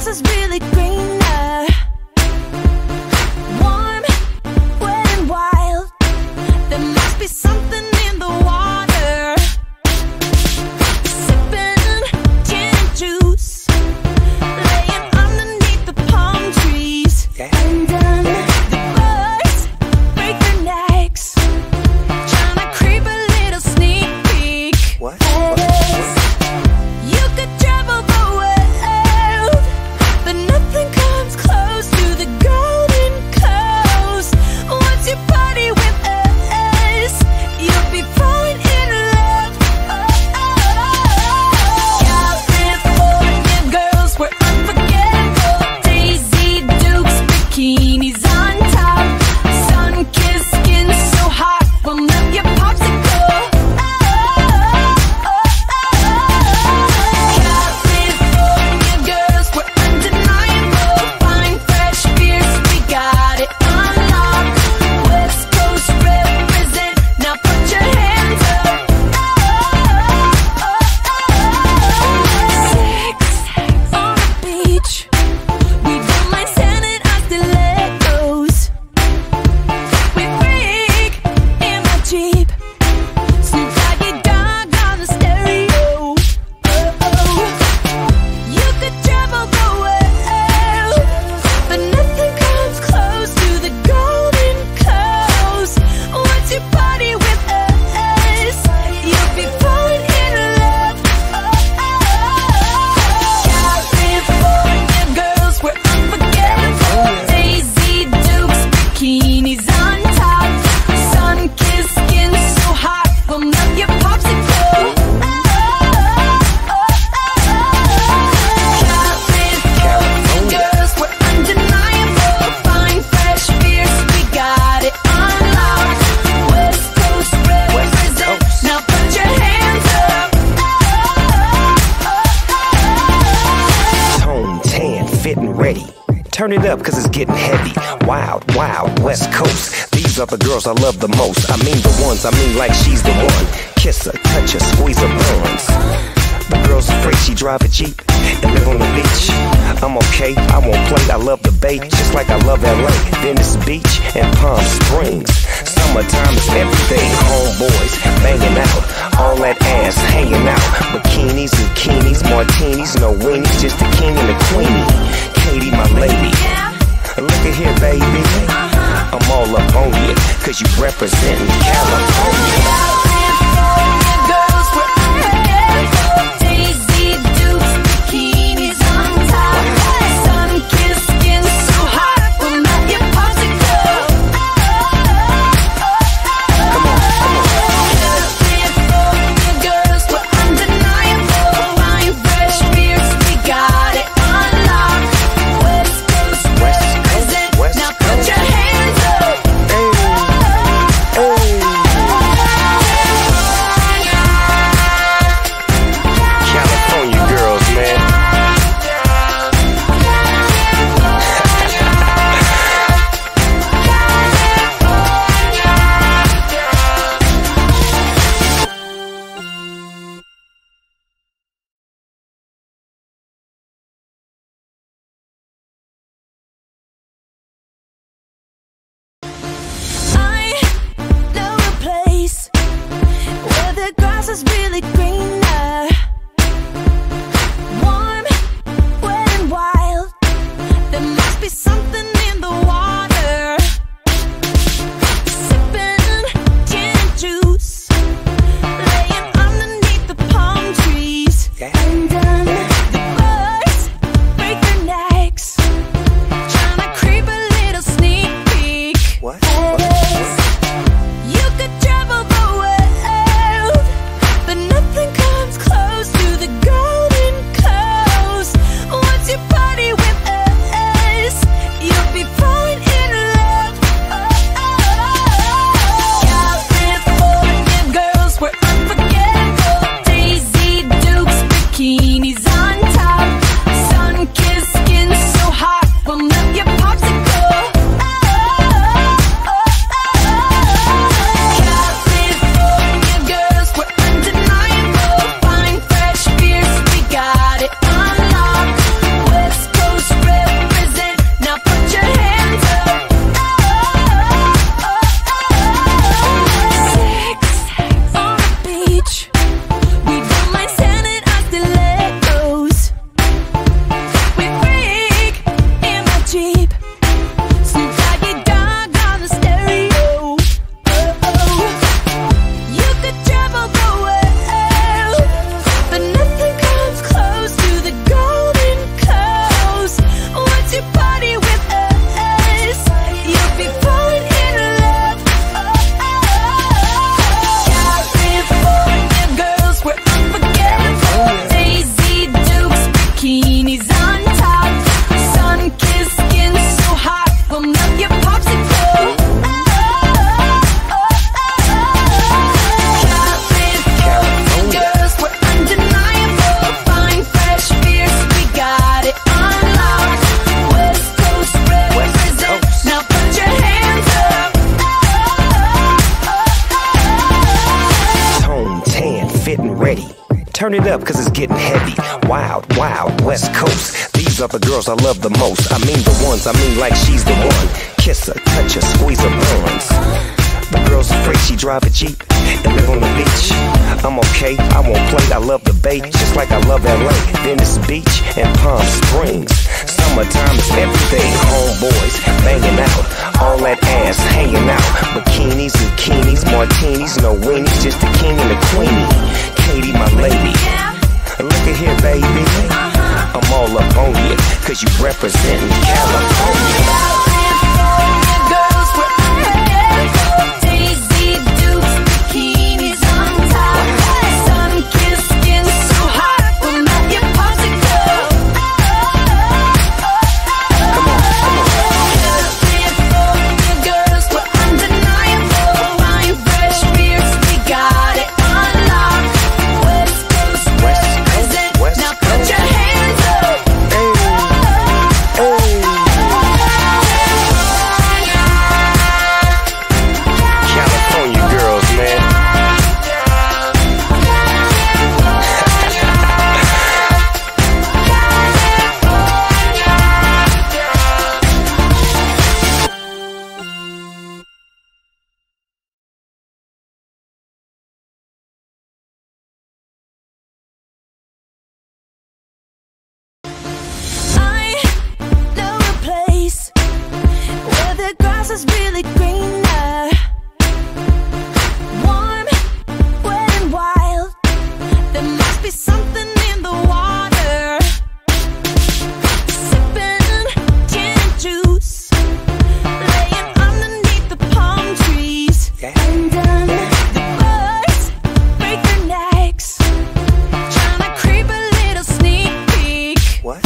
grass is really greener. Warm, wet and wild. There must be something in the water. Sippin' gin and juice, laying underneath the palm trees. Undone, the birds break their necks, trying to creep a little sneak peek. What? You could travel the world, but nothing comes close to the Golden Coast. Once you party with us, you'll be falling in love. California girls, we're unforgettable. Daisy Dukes, bikinis on top, sun-kissed skin so hot, we'll melt your popsicle. California girls, we're undeniable. Fine, fresh, fierce, we got it on lock. West Coast represent, now put your hands up. Sex on the beach, we don't mind standing on stilettos. We freak in the Jeep, Snoop Dogg on the stereo. You could travel the world, but nothing comes close to the Golden Coast. Once you party with us, you'll be falling in love. California girls, we're unforgettable. Daisy Dukes, bikinis on top, sun-kissed skin so hot, we'll melt your popsicle. California girls, we're undeniable. Fine, fresh, fierce, we got it on lock. West Coast represent, now put your hands up. Tone, tan, fit and ready. Turn it up cause it's getting heavy. Wild, wild, West Coast. These are the girls I love the most. I mean the ones, I mean like she's the one. Kiss her, touch her, squeeze her buns. The girl's afraid she drive a Jeep and live on the beach. I'm okay, I won't play, I love the bay, just like I love LA, Venice Beach and Palm Springs. Summertime is everything, homeboys banging out, all that ass hanging out. Bikinis, zucchinis, martinis, no weenies, just the king and the queenie. Katy, my lady, look at here, baby. I'm all up on you, cause you representin' California. California girls, we're unforgettable. Daisy Dukes, bikinis on top, sun-kissed skin so hot, we'll melt your popsicle. California girls, we're undeniable. Fine, fresh, fierce, we got it on lock. West Coast represent, now put your hands up. California girls, man. I know a place where the grass is really greener. Warm, wet and wild. There must be something in the water. Sippin' gin and juice, laying underneath the palm trees. Undone, the birds break their necks, trying to creep a little sneak peek. What? You could travel the world, but nothing comes close to the Golden Coast. Once you party with us, you'll fit and ready. Turn it up, cause it's getting heavy. Wild, wild, West Coast. These are the girls I love the most. I mean the ones, I mean like she's the one. Kiss her, touch her, squeeze her buns. The girl's afraid she drive a Jeep and live on the beach. I'm okay, I won't play, I love the bay, just like I love LA, Venice Beach and Palm Springs. Summertime is everything, homeboys banging out, all that ass hanging out. Bikinis, zucchinis, martinis, no weenies, just the king and the queenie. Katy, my lady, look at here, baby, I'm all up on you, cause you representin' California. Is really greener, warm, wet and wild. There must be something in the water. Sippin' gin and juice, laying underneath the palm trees. Undone, the birds break their necks, trying to creep a little sneak peek. What?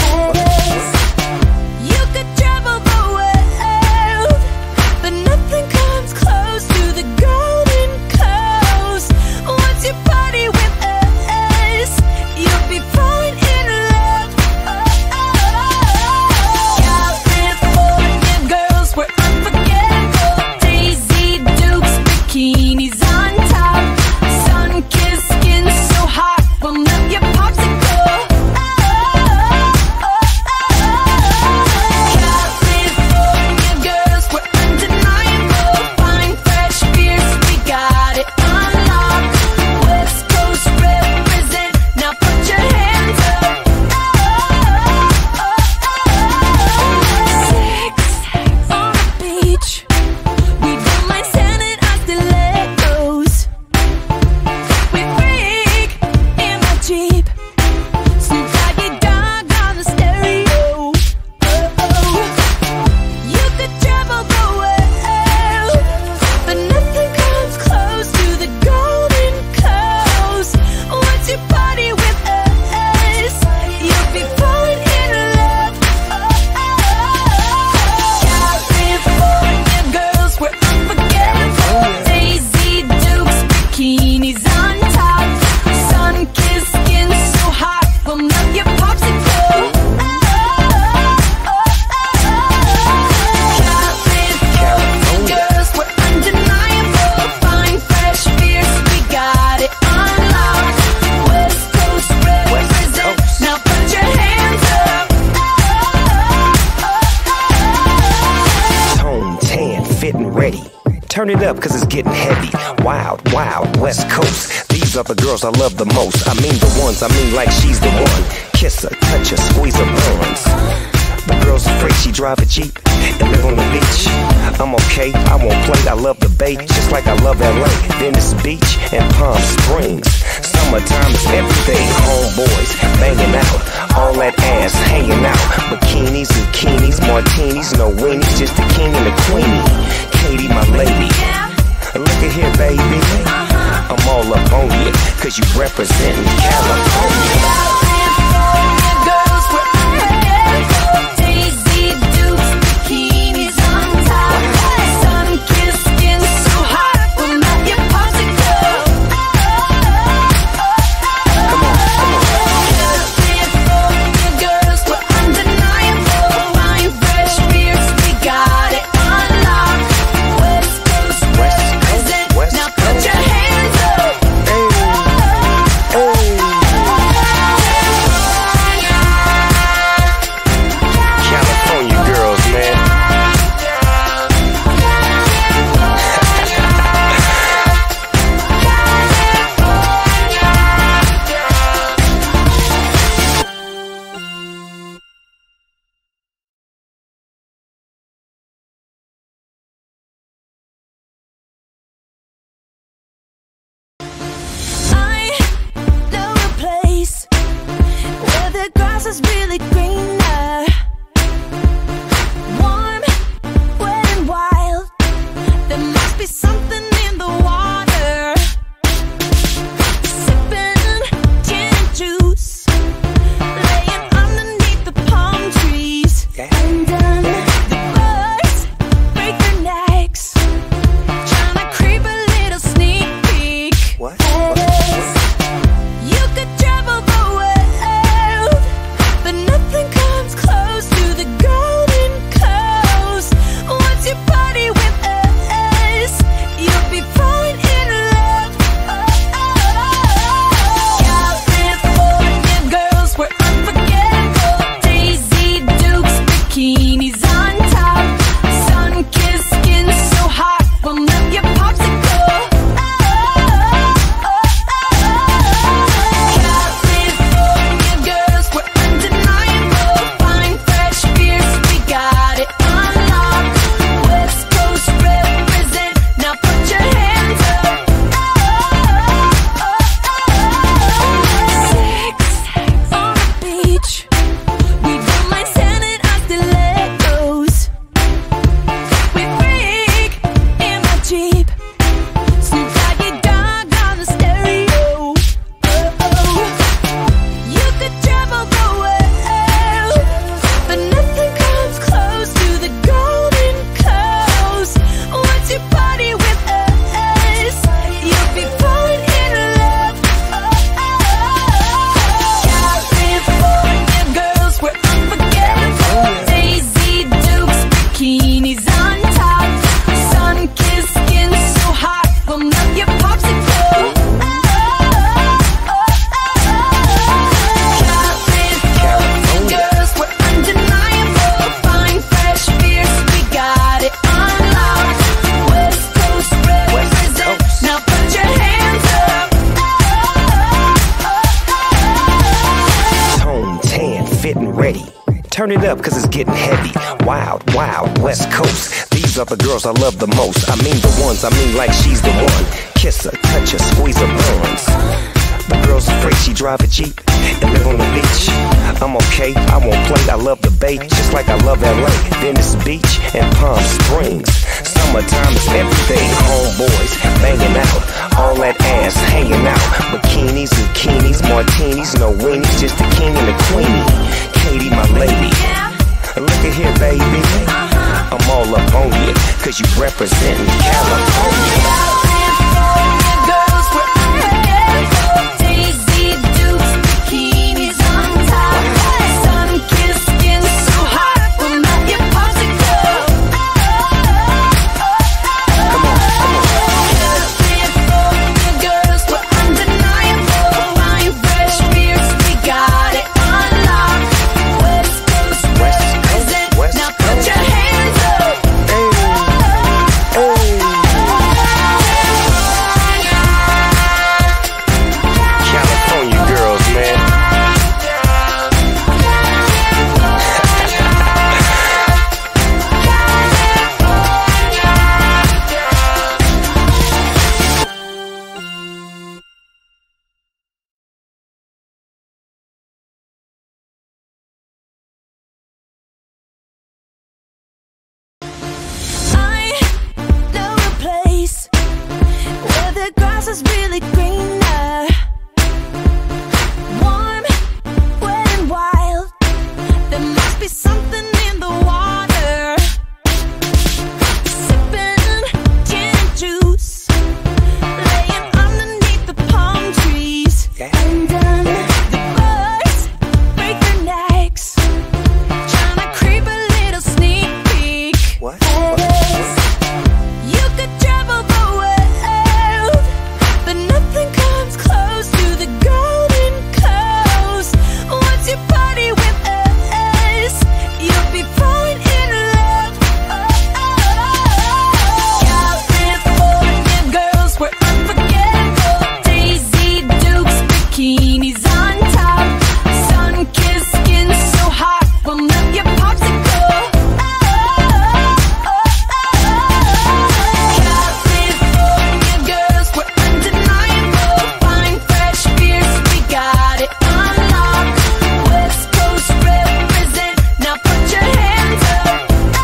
You could travel the world, but nothing comes close to the golden coast. Once you party with us, you'll be falling in love. California girls, we're unforgettable. Daisy Dukes, bikinis on top, sun-kissed skin so hot, we'll melt your popsicle. California girls, we're undeniable. Fine, fresh beers, we got it on lock. West Coast represent, now put your hands up. Sex on the beach, we don't mind sanitized stilettos. We freak in the Jeep, Snoop Dogg on the stereo. You could travel the world, but nothing comes close to the golden coast. Once you party with us, you'll be falling in love. California girls, we're unforgettable. Daisy Dukes, bikinis on top, sun-kissed skin so hot, we'll melt your popsicle. California girls, we're undeniable. Fine, fresh beers, we got it on lock. West Coast represent, now put your hands up. Tone, tan, fit and ready. Turn it up, cause it's getting heavy. Wild, wild, West Coast. These are the girls I love the most. I mean the ones, I mean like she's the one. Kiss her, touch her, squeeze her buns. The girl's afraid she drive a Jeep and live on the beach. I'm okay, I won't play, I love the bay, just like I love LA, Venice Beach and Palm Springs. Summertime is everything, homeboys banging out, all that ass hanging out. Bikinis, zucchinis, martinis, no weenies, just the king and the queenie. Katy, my lady, look at here, baby, I'm all up on you, cause you representin' California. Girls, we're unforgettable. Daisy Dukes, bikinis on top, sun-kissed skin so hot, we'll melt your popsicle. California girls, we're undeniable. Fine, fresh beers, we got it on lock. West Coast represent, now put your hands up. Turn it up, cause it's getting heavy. Wild, wild, West Coast. These are the girls I love the most. I mean the ones, I mean like she's the one. Kiss her, touch her, squeeze her buns. The girl's afraid she drive a Jeep and live on the beach. I'm okay, I won't play, I love the bay, just like I love LA, Venice Beach and Palm Springs. Summertime is everything, homeboys banging out, all that ass hanging out. Bikinis, zucchinis, martinis, no weenies, just the king and the queenie. Katy, my lady, look at here, baby. I'm all up on you, cause you representing California. Is really greener, warm, wet and wild. There must be something in the water. Sippin' gin and juice, laying underneath the palm trees. Undone, the birds break their necks, trying to creep a little sneak peek. What? You could travel the world, but nothing comes close to the Golden Coast. Once you party with us, you'll be falling in love. California girls, we're unforgettable. Daisy Dukes, bikinis on top, sun-kissed skin so hot, we'll melt your popsicle. California girls, we're undeniable. Fine, fresh beers, we got it unlocked. West Coast represent, now put your hands up.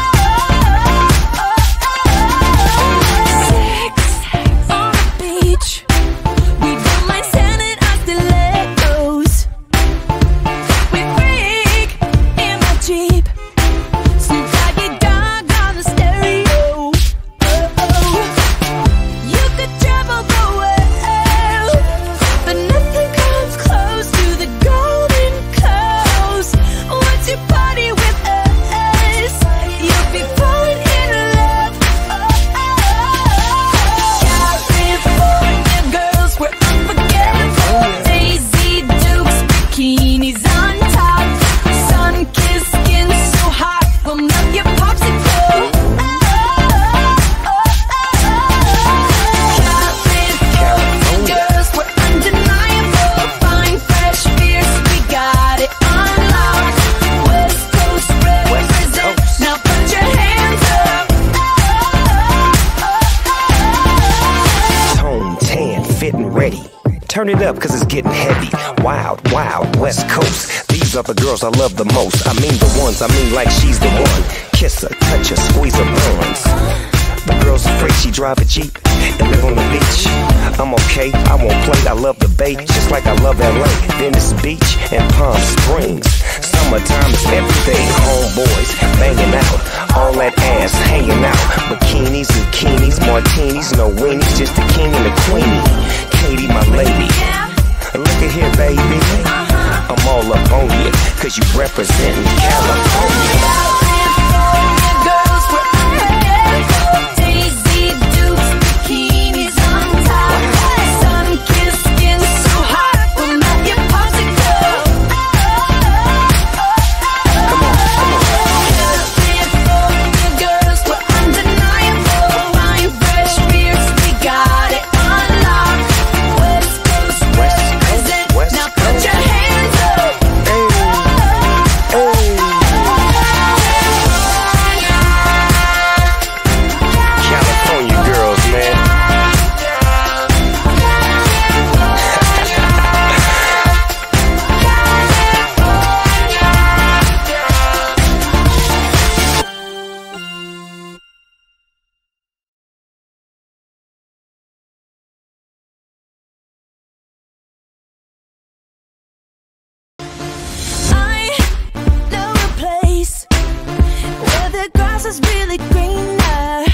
Sex on the beach, we don't mind sending our stilettos. We freak in the Jeep, Snoop Dogg on the stereo. You could travel the world, but nothing comes close to the Golden Coast. Once you party with us, you'll be falling in love. California girls, we're unforgettable. Daisy Dukes, bikinis on top, sun-kissed skin so hot, we'll melt your popsicle. California girls, we're undeniable. Fine, fresh beers, we got it unlocked. West Coast represent, now put your hands up. Tone, tan, fit and ready. Turn it up, cause it's getting heavy. Wild, wild, West Coast. These are the girls I love the most. I mean the ones, I mean like she's the one. Kiss her, touch her, squeeze her buns. The girl's afraid she drive a Jeep and live on the beach. I'm okay, I won't play, I love the bay, just like I love LA, Venice Beach and Palm Springs. Summertime is everything, homeboys banging out, all that ass hanging out. Bikinis, zucchinis, martinis, no weenies, just the king and the queenie. Katy, my lady, look at here, baby. I'm all up on you, cause you representing California. Girls, we're unforgettable. Daisy Dukes, bikinis on top, sun-kissed skin so hot, we'll melt your popsicle. California girls, we're undeniable. Fine, fresh beers, we got it unlocked. West Coast represent, now put your hands up. grass is really greener.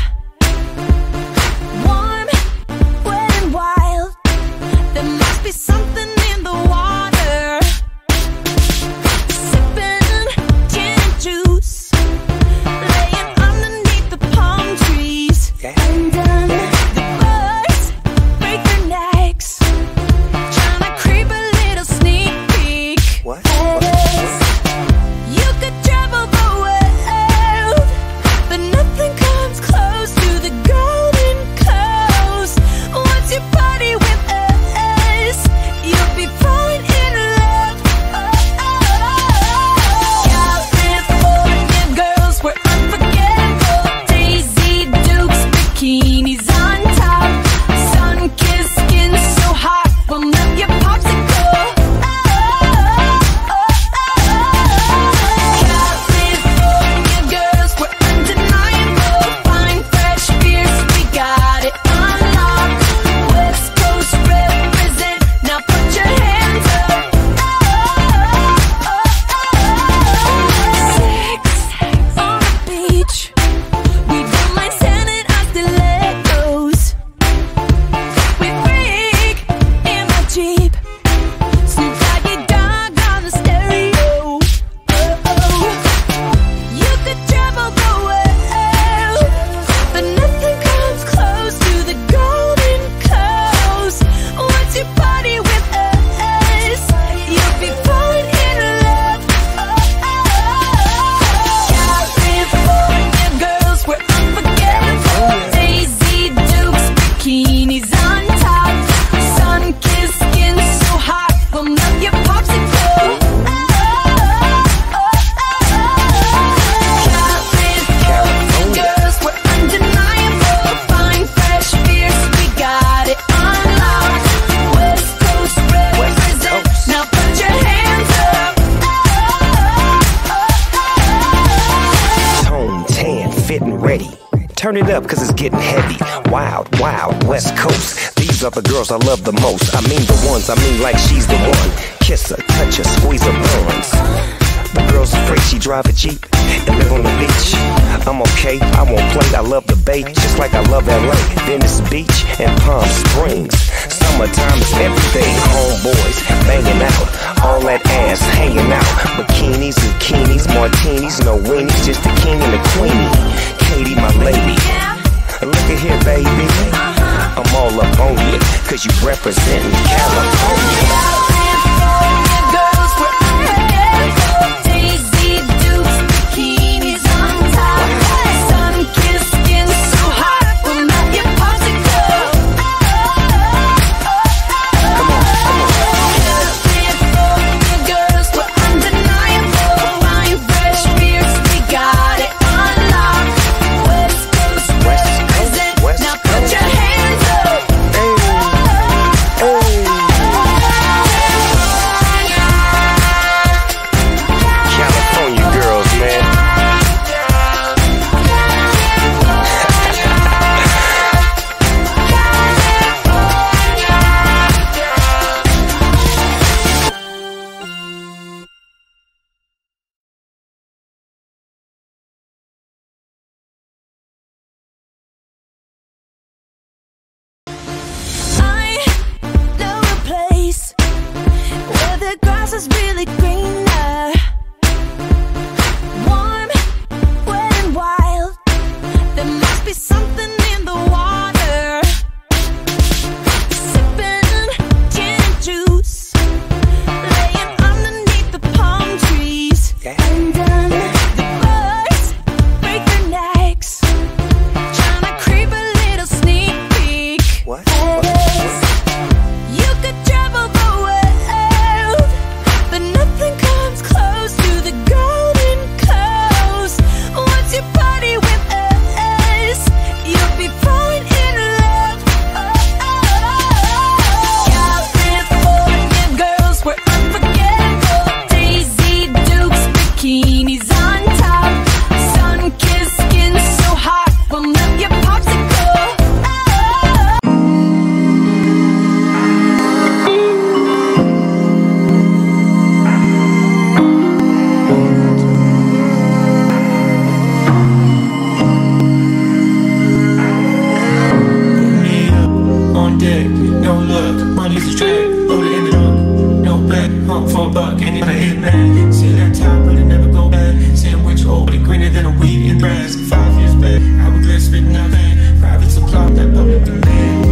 Warm, wet and wild. There must be something in the water. Sippin' gin and juice, laying underneath the palm trees. Undone, the birds break their necks, trying to creep a little sneak peek. What? You could travel the world, but nothing comes close to the Golden Coast. Once you party with us, you'll be falling in love. California girls, we're unforgettable. Daisy Dukes, bikinis on top, sun-kissed skin so hot, we'll melt your popsicle. California girls, we're undeniable. Fine, fresh, fierce, we got it unlocked. West Coast represent, now put your hands up. Sex on the beach, we don't mind sending our stilettos. We freak in the Jeep, Snoop Dogg on the stereo. You could travel the world, but nothing comes close to the Golden Coast. Once you party with us, you'll be falling in love. California girls, we're unforgettable. Daisy Dukes, bikinis on top, sun-kissed skin so hot, we'll melt your popsicle. California girls, we're undeniable. Fine, fresh, fierce, we got it unlocked. West Coast represent, now put your hands up. Tone, tan, fit and ready. Turn it up cause it's getting heavy. Wild, wild, West Coast. These are the girls I love the most. I mean the ones, I mean like she's the one. Kiss her, touch her, squeeze her bones. The girl's afraid she drive a Jeep and live on the beach. I'm okay, I won't play, I love the bay, just like I love LA, Venice Beach and Palm Springs. Summertime is everything, homeboys banging out, all that ass hanging out. Bikinis, zucchinis, martinis, no weenies, just the king and the queenie. Katy, my lady, look at here, baby. I'm all up on you, cause you representin' California. California girls, we're unforgettable. Daisy Dukes, bikinis on top, sun-kissed skin so hot, we'll melt your popsicle. California girls, we're undeniable. Fine, fresh, fierce, we got it unlocked. West Coast represent, now put your hands up. California girls, man. I know a place where the grass is really greener. Warm, wet and wild. There must be something in the water. Sippin' gin and juice, laying underneath the palm trees. Undone, the birds break their necks, trying to creep a little sneak peek. What? You could travel the world, but nothing comes close to the Golden Coast. Once you party with us, you home for a buck, and you're a hitman. See that top, but it never go back. Sandwich old, but it greener than a weed in grass. 5 years back, hourglass spitting out van. Private supply, that public demand.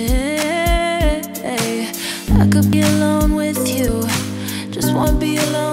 I could be alone with you, just wanna be alone.